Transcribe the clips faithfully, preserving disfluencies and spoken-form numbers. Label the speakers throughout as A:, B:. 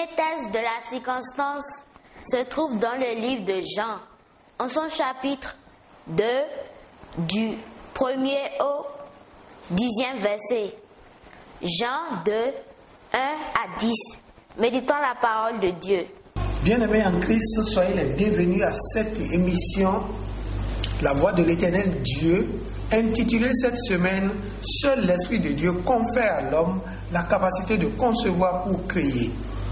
A: premier texte de la circonstance se trouve dans le livre de Jean, en son chapitre deux, du premier au dixième verset. Jean deux, un à dix. Méditons la parole de Dieu.
B: Bien-aimés en Christ, soyez les bienvenus à cette émission, La Voix de l'Éternel Dieu, intitulée cette semaine « Seul l'Esprit de Dieu confère à l'homme la capacité de concevoir pour créer ».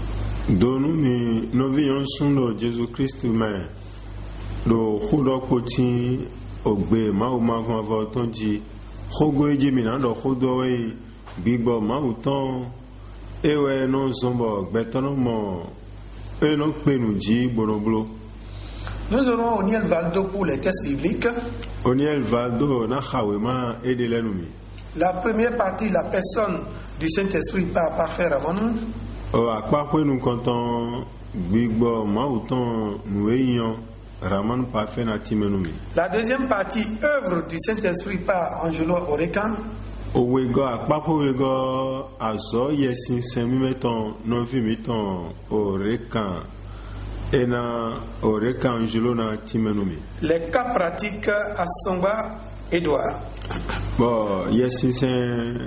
C: Donumi noviyon sundo Jésus Christ mais do khudo koti ogbe ma o ma van voton ji khogo eji mi na do khudo we gbigbo ma uton ewe no zombo gbetono mo e no penu ji boroblo.
B: Nous aurons Oniel Valdo pour les tests bibliques.
C: Oniel Valdo na khawema edelenumi.
B: La première partie, la personne du Saint-Esprit par parfait Ramon.
C: Akpakwe nous comptons gbigbo ma uton nueyon Ramon parfait na timenumi.
B: La deuxième partie, œuvre du Saint-Esprit par Angelo Orekan.
C: Owego akpakwe wego azo yesin semi meton novi meton Orekan ena Orekan Angelo na timenumi.
B: Les cas pratiques à Songba Edouard.
C: Bon, yesin sen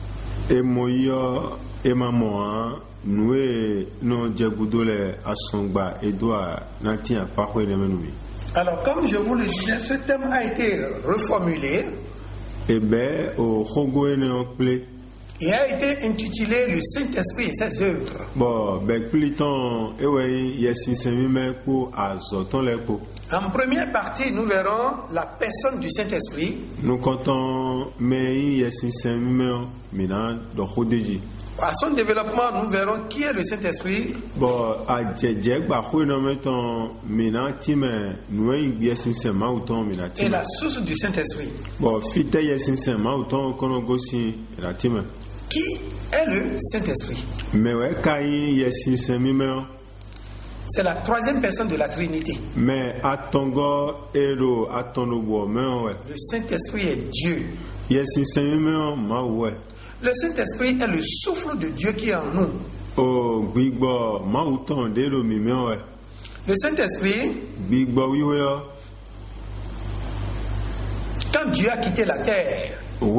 C: emoyo emamoa nous non djebudole asongba Edouard nanti akpakwe nemenumi.
B: Alors, comme je vous le disais, ce thème a été reformulé
C: Ebe o khogo ene okple
B: et a été intitulé Le Saint-Esprit et ses œuvres.
C: Bon, ben pliton ewe yesin semime ko azoton lepo.
B: En première partie, nous verrons la personne du Saint-Esprit.
C: Nous comptons mais yesin semime mina do khodeji.
B: À son développement, nous verrons qui est le Saint-Esprit.
C: Bon, a djedje gba khu no meton mina time nous yesin sema uton mina time.
B: Et la source du Saint-Esprit.
C: Bon, fite yesin sema uton kono gosi la time.
B: Qui est le Saint-Esprit?
C: Mais ouais, kai yesin semime.
B: C'est la troisième personne de la Trinité.
C: Mais atongo ero atono bo me ouais.
B: Le Saint-Esprit est Dieu.
C: Yesin semime ma ouais.
B: Le Saint-Esprit est le souffle de Dieu qui est en nous.
C: Oh, gbigbo ma uton de lo mi me ouais.
B: Le Saint-Esprit,
C: Gbigbo wiwe yo.
B: quand Dieu a quitté la terre,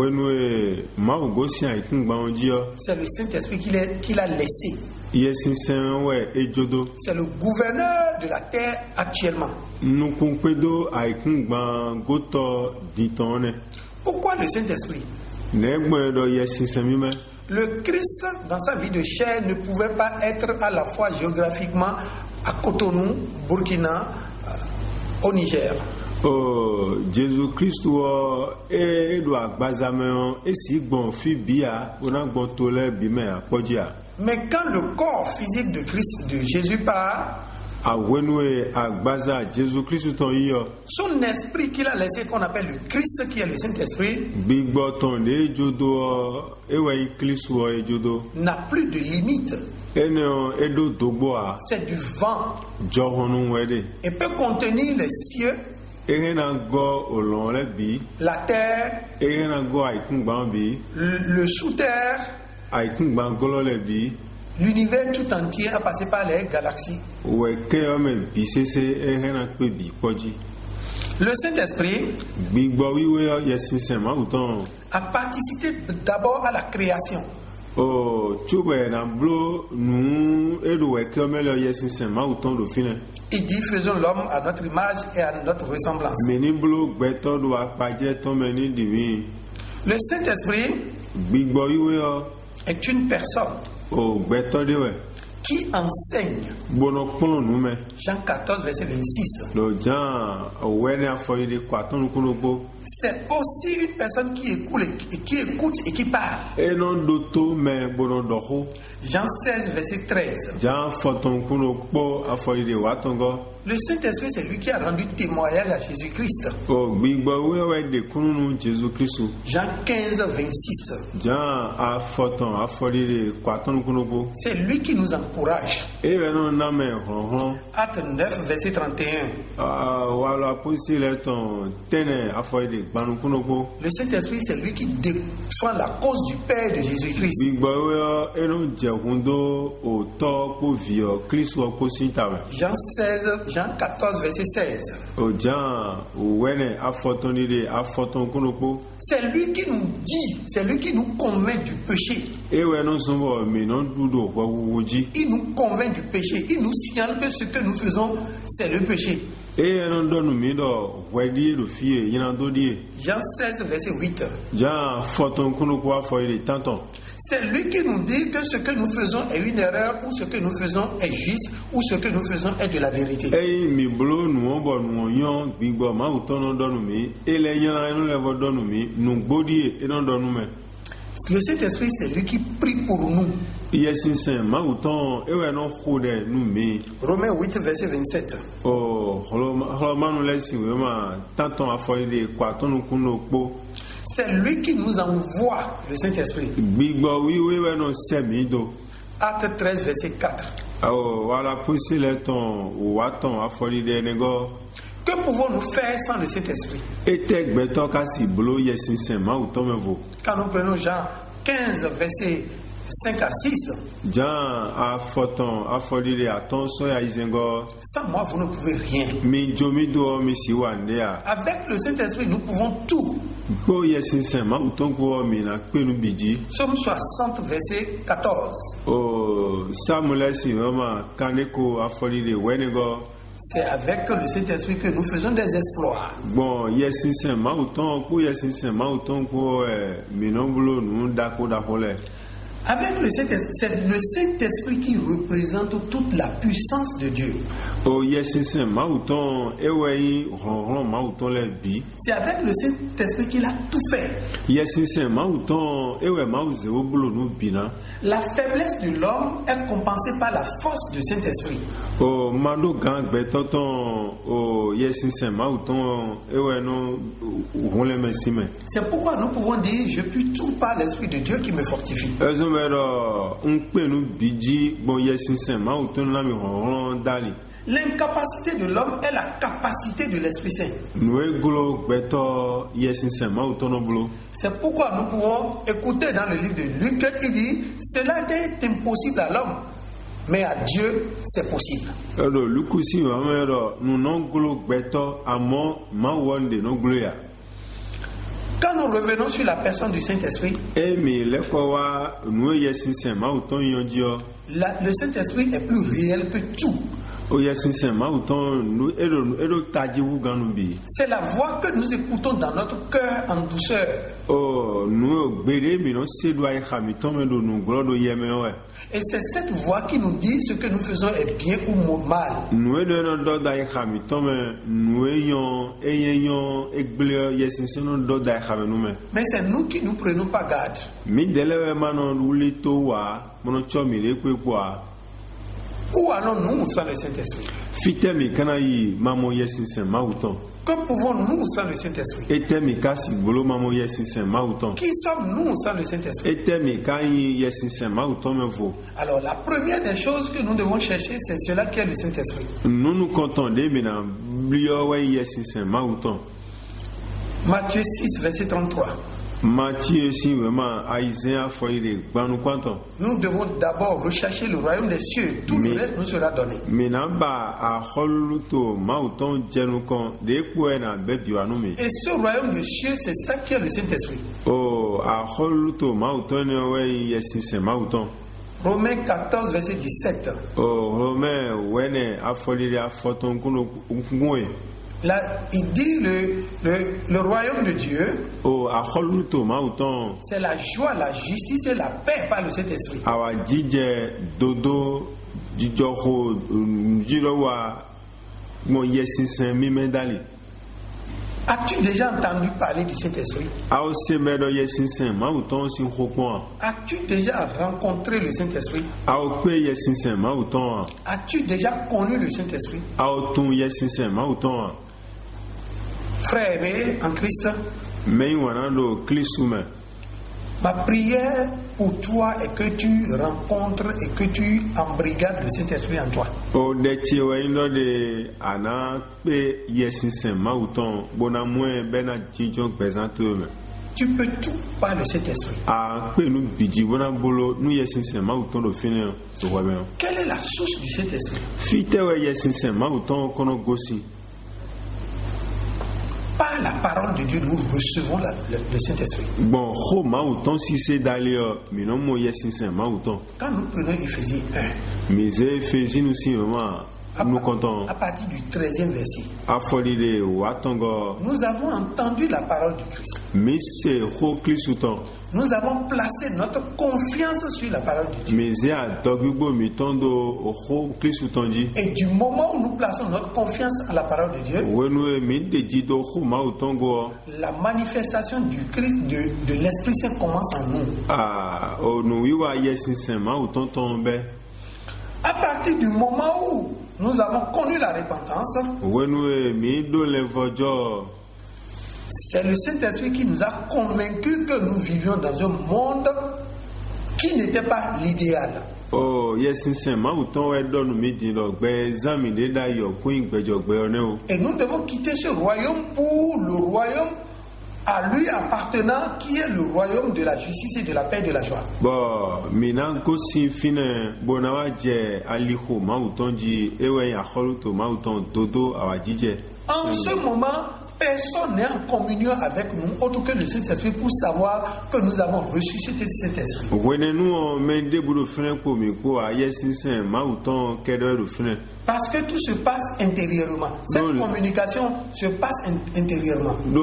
C: Wenwe ma ugosi aikin gba onji yo.
B: c'est le Saint-Esprit qu'il a, qu'il a laissé.
C: Yesin sen ouais ejodo.
B: C'est le gouverneur de la terre actuellement.
C: Nukun pedo aikin gba goto ditone.
B: Pourquoi le Saint-Esprit?
C: Negbo do yesin semime.
B: Le Christ, dans sa vie de chair, ne pouvait pas être à la fois géographiquement à Cotonou, Burkina, euh, au Niger.
C: Oh, Jésus Christ wo e do agbazame e si gbon fi bia ona gbon tole bi me apojia.
B: Mais quand le corps physique de Christ, de Jésus part,
C: Awenwe agbaza Jésus Christ ton yo.
B: son esprit qu'il a laissé, qu'on appelle le Christ, qui est le Saint-Esprit,
C: Gbigbo ton de jodo ewe Christ wo ejodo.
B: n'a plus de limite.
C: Ene edo dogboa
B: C'est du vent
C: johonu wede.
B: et peut contenir les cieux,
C: Ehena go olon le bi.
B: la terre,
C: Ehena go aikun gba bi.
B: le, le sous-terre,
C: Aikun gba golo le bi.
B: l'univers tout entier a passé par les galaxies.
C: We ke o me bi sese ehena pe bi poji.
B: Le Saint-Esprit
C: Gbigbo wiwe yo yesin sema uton.
B: a participé d'abord à la création.
C: Oh, tube na blo nu edo we ke o me lo yesin sema uton do fine.
B: Il dit faisons l'homme à notre image et à notre ressemblance.
C: Meni blo gbeto do apaje ton meni diwi.
B: Le Saint-Esprit
C: Gbigbo wiwe yo
B: est une personne
C: o gbeto de we.
B: qui enseigne.
C: Bono kono nu me.
B: Jean quatorze, verset vingt-six.
C: Lo jan wene afoyide kwaton kono bo.
B: C'est aussi une personne qui écoute et qui, écoute et qui parle.
C: E non doto me bono doho.
B: Jean seize, verset treize.
C: Jan foton kono po afoyide watongo.
B: Le Saint-Esprit, c'est lui qui a rendu témoignage à Jésus-Christ.
C: O gbigbo wewe de kono nu Jésus Christ.
B: Jean quinze, vingt-six.
C: Jan a foton afoyide kwaton kono bo.
B: C'est lui qui nous encourage.
C: E non na me honhon.
B: Acte neuf, verset trente et un.
C: Ah wala posile ton tene afoyide
B: Le Saint-Esprit, c'est lui qui défend la cause du Père de Jésus-Christ. Jean seize, Jean quatorze, verset seize. C'est lui qui nous dit, c'est lui qui nous convainc du péché. Il nous convainc du péché. Il nous signale que ce que nous faisons, c'est le péché. Jean seize, verset huit. C'est lui qui nous dit que ce que nous faisons est une erreur, ou ce que nous faisons est juste, ou ce que nous faisons est de la vérité. Le Saint-Esprit, c'est lui qui prie pour nous. Romains huit, verset vingt-sept. C'est lui qui nous envoie le Saint-Esprit. Acte treize, verset quatre. Que pouvons-nous faire sans le Saint-Esprit? Quand nous prenons Jean quinze, verset cinq à six. Sans moi, vous ne pouvez rien. Avec le Saint-Esprit, nous pouvons tout. Somme soixante, verset quatorze. C'est avec le Saint-Esprit que nous faisons des exploits.
C: Bon,
B: avec le Saint-Esprit, c'est le Saint-Esprit qui représente toute la puissance de Dieu. C'est avec le Saint-Esprit qu'il a tout fait. La faiblesse de l'homme est compensée par la force du Saint-Esprit. C'est pourquoi nous pouvons dire: je puis tout par l'Esprit de Dieu qui me fortifie. L'incapacité de l'homme est la capacité de l'Esprit Saint. C'est pourquoi nous pouvons écouter dans le livre de Luc, il dit: cela était impossible à l'homme, mais à Dieu c'est possible. Quand nous revenons sur la personne du Saint-Esprit, la, le Saint-Esprit est plus réel que tout. C'est la voix que nous écoutons dans notre cœur en douceur. Et c'est cette voix qui nous dit ce que nous faisons est bien ou mal. Mais c'est nous qui nous prenons pas garde. Où allons-nous sans le Saint-Esprit? Que pouvons-nous sans le Saint-Esprit? Qui sommes-nous sans le Saint-Esprit? Alors la première des choses que nous devons chercher, c'est cela qui est le Saint-Esprit. Matthieu six, verset trente-trois.
C: Matthieu si vraiment Isaiah foi de gbanu kwanto.
B: Nous devons d'abord rechercher le royaume des cieux, tout le reste nous sera donné.
C: Menamba a holuto mauton jenukon de kuena bebiwanumi.
B: Et ce royaume des cieux, c'est ça qui est le Saint-Esprit.
C: Oh, a holuto mauton we yesinse mauton.
B: Romains quatorze, verset dix-sept.
C: Oh, Romains wene afoliri afoton kuno ngwe.
B: Là, il dit le, le, le royaume de Dieu,
C: oh,
B: c'est la joie, la justice et la paix par le Saint-Esprit. As-tu déjà entendu parler du Saint-Esprit? As-tu déjà rencontré le Saint-Esprit? As-tu déjà connu le Saint-Esprit? Frère aimé en Christ, ma prière pour toi et que tu rencontres et que tu embrigades le Saint-Esprit en toi.
C: O de ti wa indo de ana pe yesinsen ma uton bona mwe bena jijo présente me.
B: Tu peux tout par le Saint-Esprit.
C: A pe nu biji bona bolo nu yesinsen ma uton do fini to wa be.
B: Quelle est la source du Saint-Esprit?
C: Fite wa yesinsen ma uton kono gosi.
B: Par la parole de Dieu, nous recevons la, le, le Saint-Esprit.
C: Bon, ho ma uton si c'est d'aller mais non mo yesinsen ma uton.
B: Quand nous prenons Éphésiens un,
C: Mais Éphésiens nous si vraiment nous comptons
B: à partir du treizième verset,
C: afolide watongo
B: nous avons entendu la parole du Christ.
C: mais c'est ho Christon.
B: Nous avons placé notre confiance sur la parole de Dieu.
C: Mais a dogbo mi tondo ho Christon dit.
B: Et du moment où nous plaçons notre confiance à la parole de Dieu,
C: Wenu mi de jido ho ma utongo
B: la manifestation du Christ, de, de l'Esprit Saint commence en nous.
C: ah onu wiwa yesinsen ma utonton be.
B: À partir du moment où nous avons connu la repentance,
C: Wenu mi do le vojo.
B: c'est le Saint-Esprit qui nous a convaincus que nous vivions dans un monde qui n'était pas l'idéal.
C: Oh yesinsen ma uton we donu mi di lo gbe zami de da yo kun gbejo gbe one o.
B: Et nous devons quitter ce royaume pour le royaume à lui appartenant, qui est le royaume de la justice et de la paix et de la joie.
C: Bon, mina ko sin fine bonawa je aliho ma uton ji ewe ya kholuto ma uton dodo awajije.
B: En ce moment, personne n'est en communion avec nous autre que le Saint-Esprit pour savoir que nous avons ressuscité ce Saint-Esprit.
C: Wenenu o mende budo fine ko mi ko ayesinsen ma uton kedo do fine.
B: Parce que tout se passe intérieurement. Cette
C: Non,
B: communication se passe in- intérieurement.
C: Do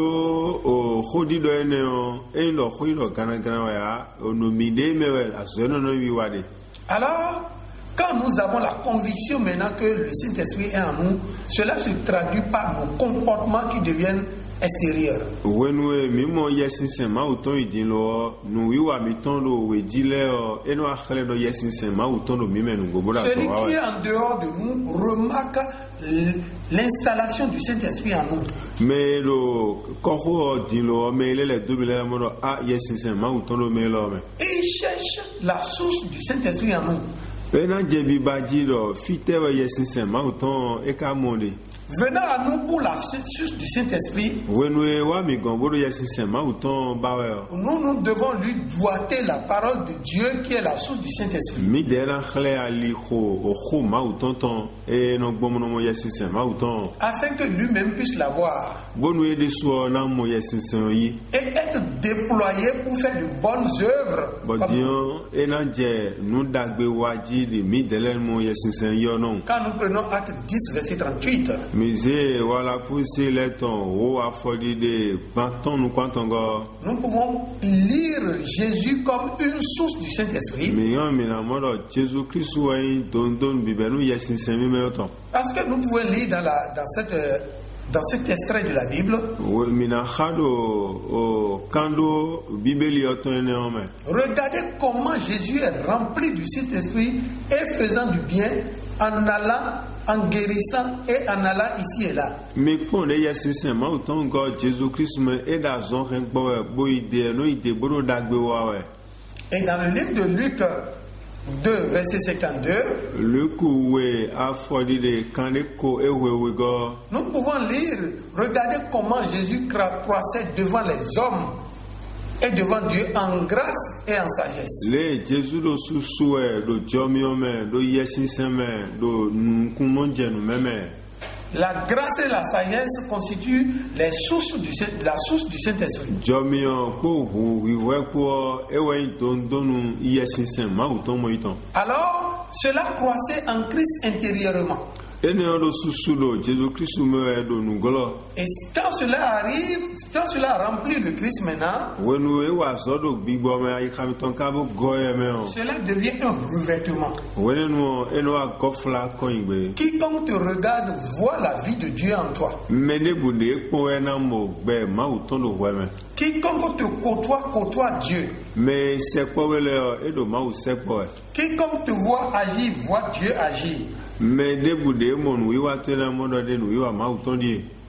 C: o khodi do ene o e lo khoi lo gana gana wa ya no mi de mewe azono no wi wade.
B: Alors, quand nous avons la conviction maintenant que le Saint-Esprit est en nous, cela se traduit par nos comportements qui deviennent extérieurs.
C: Wenu e mi mo yesinsen ma uton idin lo no wi wa mi ton do we dile o eno akhele do yesinsen ma uton do mi menu go boda so
B: Celui
C: wa.
B: qui est en dehors de nous remarque l- l'installation du Saint-Esprit en nous.
C: Me lo koho din lo me le le do bi le mo do a yesinsen ma uton do me lo me.
B: Et il cherche la source du Saint-Esprit en nous.
C: Ena jebi baji do fite wa yesinsen ma uton e ka monde.
B: Venant à nous pour la source du Saint-Esprit,
C: Wenu e wa mi gon bodo yesinsen ma uton bawe o.
B: nous, nous devons lui doiter la parole de Dieu qui est la source du Saint-Esprit.
C: Mi de na khle ali kho o kho ma utonton e no gbomo no mo yesinsen ma uton.
B: Afin que lui-même puisse l'avoir
C: Bonu e de so na mo yesinsen yi.
B: et être déployé pour faire de bonnes œuvres. Comme
C: Bodion e na je nu dagbe waji de mi de le mo yesinsen yo non.
B: quand nous prenons Acte dix, verset trente-huit,
C: Mize wala pousse le ton o afodi de banton nu kwantongo.
B: nous pouvons lire Jésus comme une source du Saint-Esprit
C: Mi yon mi na modo Jésus Christ wa yin don don bibenu yesinsen mi me yoton.
B: parce que nous pouvons lire dans, la, dans, cette, euh, dans cet extrait de la Bible,
C: Mi na khado o kando bibeli yoton ene ome.
B: regardez comment Jésus est rempli du Saint-Esprit et faisant du bien en allant, en guérissant et en allant ici et là.
C: Mi kpɔn ɖe yesinsen ma wòtɔn ŋgɔ Jésus Christ me e ɖe azɔ xe gbɔ wɛ bo yi de no yi de boɖo ɖagbe wa wɛ.
B: Et dans le livre de Luc deux, verset cinquante-deux,
C: Luku we afɔɖi ɖe kan ɖe ko ewewe gɔ.
B: nous pouvons lire, regardez comment Jésus cra- croissait devant les hommes et devant Dieu en grâce et en sagesse.
C: Le Jésus ɖo susu wɛ ɖo dzɔmiɔ me ɖo yesinsen me ɖo nukunɔdzenu me me.
B: La grâce et la sagesse constituent les sources du, Saint- la source du Saint-Esprit.
C: Dzɔmiɔ kpo ʋu wiwɛ kpo ewɔ yi dondonu yesinsen ma wòtɔn mo yi tɔn.
B: Alors, cela croissait en Christ intérieurement.
C: Ene ɖo susu ɖo Jésus Christ me wɛ ɖo nugɔlɔ.
B: Et quand cela arrive, quand cela remplit le Christ maintenant,
C: Wenu e wa zɔ ɖo gbigbɔ me ayi xamitɔn kabo gɔ yɛ me o.
B: cela devient un revêtement.
C: Wenenu eno agɔfla kɔnyigbe.
B: Quiconque te regarde voit la vie de Dieu en toi.
C: Me ne bu ne ekpɔ ɛna mo gbɛ mawu tɔn do wɛ me.
B: Quiconque te côtoie, côtoie Dieu.
C: Me sekpɔ wele ɔ eɖo mawu sekpɔ ɛ.
B: Quiconque te voit agir, voit Dieu agir.
C: Me ne bu ne mo nu yiwa to ɛna mɔ dɔ de nu yiwa mawu tɔn die.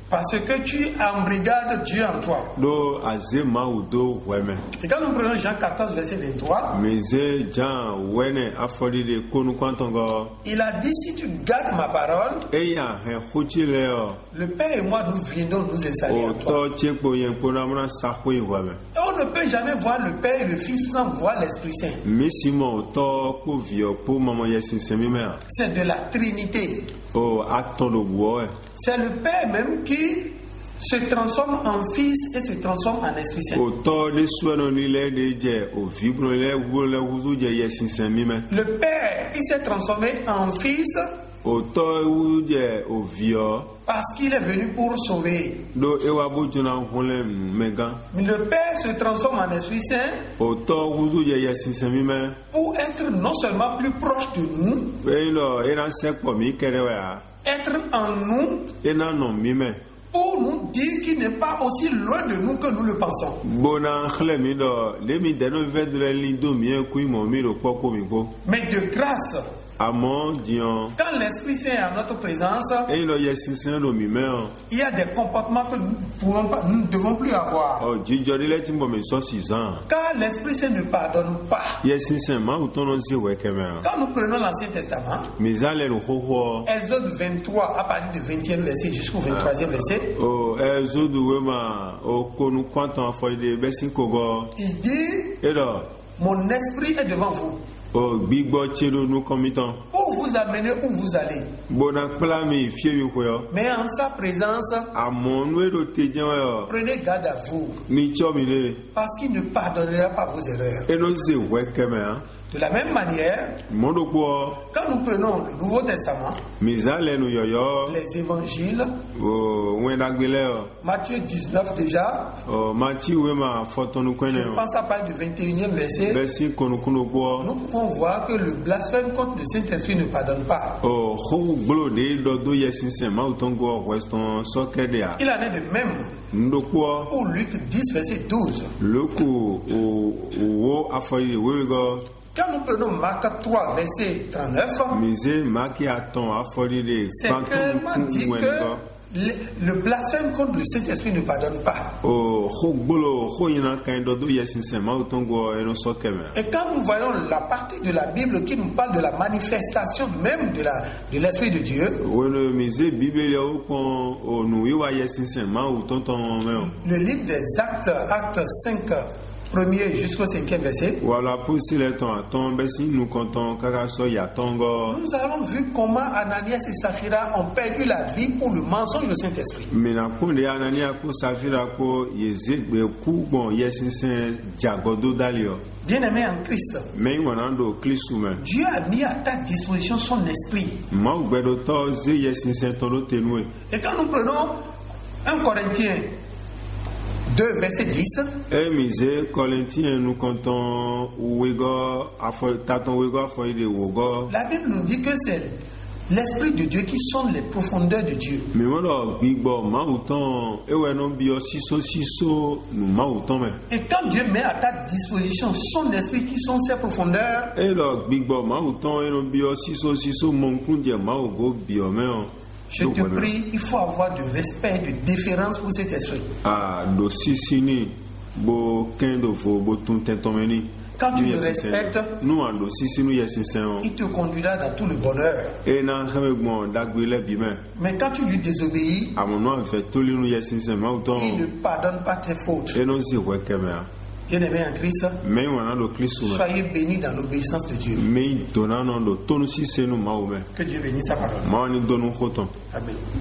B: Parce que tu embrigades Dieu en toi.
C: do aze mawu do weme
B: Et quand nous prenons Jean quatorze, verset vingt-trois,
C: meze jan wene afɔdi de konu kɔntɔngɔ
B: il a dit, si tu gardes ma parole,
C: eya hɛn xotsi le yɔ
B: le Père et moi, nous viendrons nous installer
C: o
B: en toi.
C: tɔ tse kpo yɛn kpona mena saxo yi weme
B: Et on ne peut jamais voir le Père et le Fils sans voir l'Esprit Saint.
C: misi ma o tɔ kpo viɔ kpo mɔmɔ yɛ sinsɛn mi mɛ
B: C'est de la Trinité.
C: o atɔ do buɔ yɛ
B: C'est le Père même qui se transforme en Fils et se transforme en Esprit Saint.
C: o tɔ de suɛnɔ ni lɛ de dze o vi bro lɛ wo lɛ wuzu dze yɛ sinsɛn mi mɛ
B: Le Père, il s'est transformé en Fils
C: o tɔ wuzu dze o viɔ
B: parce qu'il est venu pour sauver.
C: do ewa bo dzona ho lɛ mɛgã
B: Le Père se transforme en Esprit Saint
C: o tɔ wuzu dze yɛ sinsɛn mi mɛ
B: pour être non seulement plus proche de nous,
C: eyi lɔ ena sɛ kpɔ mi kɛ ɖe wɛa
B: être en nous,
C: ena nɔ mi mɛ
B: pour nous dire qu'il n'est pas aussi loin de nous que nous le pensons.
C: bona xlẽ mi ɖɔ le mi de no vɛ do le li do mi kui mɔ mi ɖo kpɔ ko mi gbɔ
B: Mais de grâce,
C: amɔ diɔ
B: quand l'Esprit Saint est en notre présence,
C: eyi lɔ yɛ sinsɛn ɖo mi mɛ o
B: il y a des comportements que nous ne pourrons pas- nous ne devons plus avoir.
C: ɔ dzidzɔ ɖi lɛ ti bɔ mi sɔ si zan
B: Car l'Esprit Saint ne pardonne pas.
C: yɛ sinsɛn mawu tɔnɔ zi wɛ kɛmɛ
B: Quand nous prenons l'Ancien Testament,
C: mi zã lɛ no xoxoɔ
B: Exode vingt-trois, à partir du vingtième verset jusqu'au vingt-troisième verset,
C: o ɛzodu we ma o konu kɔntɔn afɔ yi de bɛ si kogɔ
B: il dit,
C: e ɖɔ
B: mon esprit est devant vous,
C: o gbigbɔ tse ɖo nu kɔmitɔ
B: pour vous amener où vous allez.
C: bona kpla mi fie mi xɔyɔ
B: Mais en sa présence,
C: amɔ nu eɖo te dze wɔ
B: prenez garde à vous,
C: mi tsɔ mi ɖe
B: parce qu'il ne pardonnera pas vos erreurs.
C: eno ze wɛ kɛmɛ hã
B: De la même manière,
C: mɔɖokpoɔ
B: quand nous prenons le Nouveau Testament,
C: mi zã lɛ nu yɔyɔ
B: les évangiles,
C: o ŋuɛɖagbe lɛ yɔ
B: Matthieu dix-neuf déjà,
C: ɔ mati we ma fɔtɔnu
B: je
C: kɔnɛ o
B: pense à partir du vingt et unième verset,
C: bɛ si kɔnukunu kpoɔ
B: nous pouvons voir que le blasphème contre le Saint-Esprit ne pardonne pas.
C: o xowu gblo de dɔ do yɛ sinsɛn mawu tɔn gbɔ wɛsɔn sɔkɛ de a
B: Il en est de même
C: nuɖokpoɔ
B: pour Luc dix, verset douze.
C: loko o wo afɔyi wewe gɔ
B: Quand nous prenons Marc trois, verset trente-neuf,
C: mize maki atɔn afɔyi de
B: c'est clairement dit
C: kpantɔnu
B: que
C: gɔ
B: le, le blasphème contre le Saint-Esprit ne pardonne pas.
C: o xɔ gbolo xɔ yina kan dɔ do yɛ sinsɛn mawu tɔn gbɔ eno sɔkɛ mɛ.
B: Et quand nous voyons la partie de la Bible qui nous parle de la manifestation même de la de l'Esprit de Dieu,
C: wone mize bibeliawo kpɔn o nu yi wa yɛ sinsɛn mawu tɔntɔn mɛ o.
B: le livre des Actes, Actes cinq, premier jusqu'au cinquième verset,
C: wala pusi le tɔn atɔn bɛ si nu kɔntɔn kaka sɔ yatɔn gɔ.
B: nous avons vu comment Ananias et Saphira ont perdu la vie pour le mensonge du Saint-Esprit.
C: mina kun de anania ko safira ko yeze gbe ku gbɔn yɛ sinsɛn jagɔdo dali yɔ.
B: Bien-aimés en Christ,
C: mɛ n ŋɔna do kristu mɛ.
B: Dieu a mis à ta disposition son esprit.
C: maaw gbɛdɔtɔ ze yɛ sinsɛn tɔ do tenu ye.
B: Et quand nous prenons un Corinthien deux, verset dix,
C: e mize kɔlɛntiɛ nu kɔntɔn wegɔ afɔ tatɔn wegɔ afɔ yi de wogɔ.
B: la Bible nous dit que c'est l'Esprit de Dieu qui sonde les profondeurs de Dieu.
C: mimɔdɔ gbigbɔ maawu tɔn ewɛ no biɔ siso siso nu maawu tɔn mɛ.
B: Et quand Dieu met à ta disposition son esprit qui sonde ses profondeurs,
C: elɔ gbigbɔ maawu tɔn eno biɔ siso siso mɔnkun jɛ maawu go biɔ mɛ o.
B: je te prie, il faut avoir du respect, de déférence pour cet esprit.
C: a do sisini bo kɛn do fo bo tun tɛntɔmɛni.
B: Quand tu le respectes,
C: nu a do sisinu yɛ sinsɛn o.
B: il te conduira dans tout le bonheur.
C: ena hɛmɛ gbɔn dagbe lɛ bi mɛ.
B: Mais quand tu lui désobéis,
C: amunu afɛ tolinu yɛ sinsɛn maawu
B: il ne
C: tɔn.
B: pardonne pas tes fautes.
C: eno si wɛ kɛmɛ a.
B: Bien-aimés en Christ,
C: mɛ n wana do kristu mɛ.
B: soyez bénis dans l'obéissance de Dieu.
C: mɛ donna nɔ do tonu sisenu maawu mɛ.
B: Que Dieu bénisse sa parole.
C: maawu ni dɔnu ko tɔn.
B: Amen.